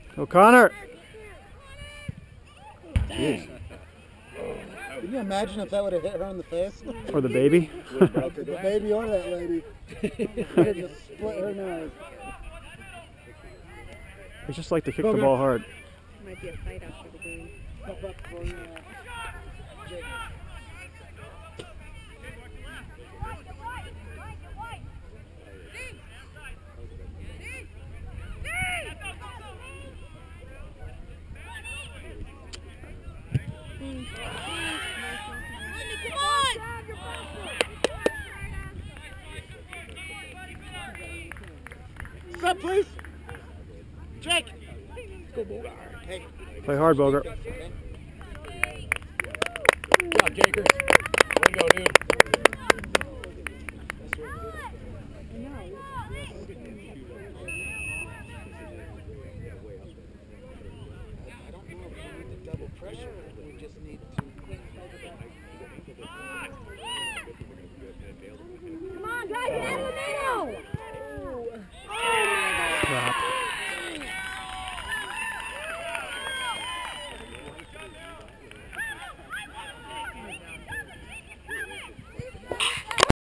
O'Connor. Jeez. Can you imagine if that would have hit her in the face? Or the baby. The baby or that lady. Just split her nose. They just like to kick the ball hard. Might be a fight after the game. Stop, please. Jake. Go, Bogart. Hey. Play hard, Bogart. Good job, Jakers.